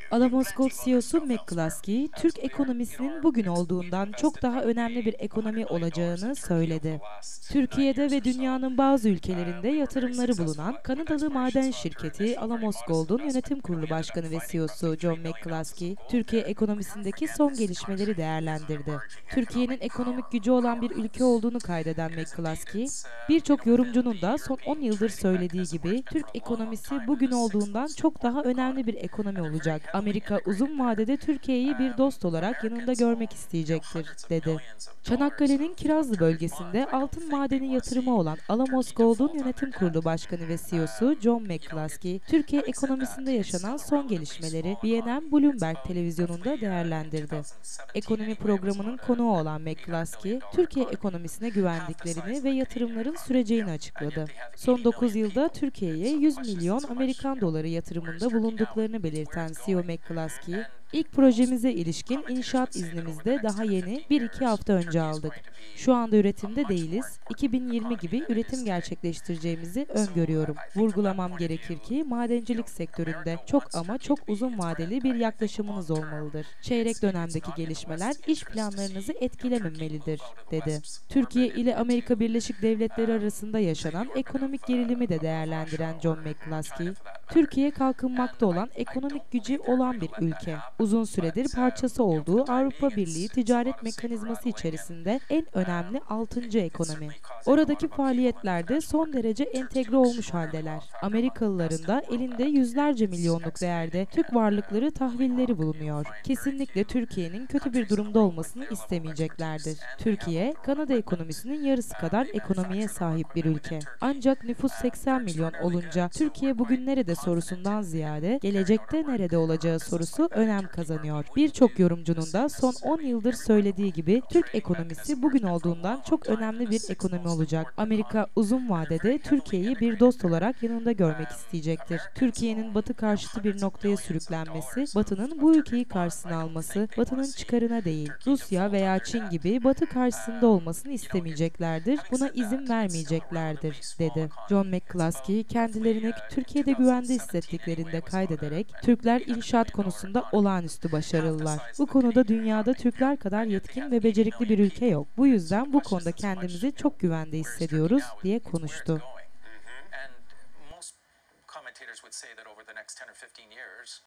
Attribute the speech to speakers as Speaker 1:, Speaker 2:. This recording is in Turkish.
Speaker 1: Alamos Gold CEO'su McCluskey, Türk ekonomisinin bugün olduğundan çok daha önemli bir ekonomi olacağını söyledi. Türkiye'de ve dünyanın bazı ülkelerinde yatırımları bulunan Kanadalı maden şirketi Alamos Gold'un yönetim kurulu başkanı ve CEO'su John McCluskey, Türkiye ekonomisindeki son gelişmeleri değerlendirdi. Türkiye'nin ekonomik gücü olan bir ülke olduğunu kaydeden McCluskey, birçok yorumcunun da son 10 yıldır söylediği gibi Türk ekonomisi bugün olduğundan çok daha önemli bir ekonomi olacak. Amerika uzun vadede Türkiye'yi bir dost olarak yanında görmek isteyecektir, dedi. Çanakkale'nin Kirazlı bölgesinde altın madeni yatırımı olan Alamos Gold'un yönetim kurulu başkanı ve CEO'su John McCluskey, Türkiye ekonomisinde yaşanan son gelişmeleri BNN Bloomberg televizyonunda değerlendirdi. Ekonomi programının konuğu olan McCluskey, Türkiye ekonomisine güvendiklerini ve yatırımların süreceğini açıkladı. Son 9 yılda Türkiye'ye 100 milyon Amerikan doları yatırımında bulunduklarını belirten CEO McCluskey, İlk projemize ilişkin inşaat iznimizi de daha yeni 1-2 hafta önce aldık. Şu anda üretimde değiliz. 2020 gibi üretim gerçekleştireceğimizi öngörüyorum. Vurgulamam gerekir ki madencilik sektöründe çok ama çok uzun vadeli bir yaklaşımınız olmalıdır. Çeyrek dönemdeki gelişmeler iş planlarınızı etkilememelidir, dedi. Türkiye ile Amerika Birleşik Devletleri arasında yaşanan ekonomik gerilimi de değerlendiren John McCluskey, Türkiye kalkınmakta olan ekonomik gücü olan bir ülke. Uzun süredir parçası olduğu Avrupa Birliği ticaret mekanizması içerisinde en önemli 6. ekonomi. Oradaki faaliyetlerde son derece entegre olmuş haldeler. Amerikalıların da elinde yüzlerce milyonluk değerde Türk varlıkları tahvilleri bulunuyor. Kesinlikle Türkiye'nin kötü bir durumda olmasını istemeyeceklerdir. Türkiye, Kanada ekonomisinin yarısı kadar ekonomiye sahip bir ülke. Ancak nüfus 80 milyon olunca Türkiye bugün nerede sorusundan ziyade gelecekte nerede olacağı sorusu önem kazanıyor. Birçok yorumcunun da son 10 yıldır söylediği gibi Türk ekonomisi bugün olduğundan çok önemli bir ekonomi olacak. Amerika uzun vadede Türkiye'yi bir dost olarak yanında görmek isteyecektir. Türkiye'nin Batı karşıtı bir noktaya sürüklenmesi, Batı'nın bu ülkeyi karşısına alması, Batı'nın çıkarına değil, Rusya veya Çin gibi Batı karşısında olmasını istemeyeceklerdir. Buna izin vermeyeceklerdir, dedi. John McCluskey kendilerini Türkiye'de güvende hissettiklerinde kaydederek, Türkler inşaat konusunda olağanüstü başarılılar. Bu konuda dünyada Türkler kadar yetkin ve becerikli bir ülke yok. Bu yüzden bu konuda kendimizi çok güvende hissediyoruz, diye konuştu.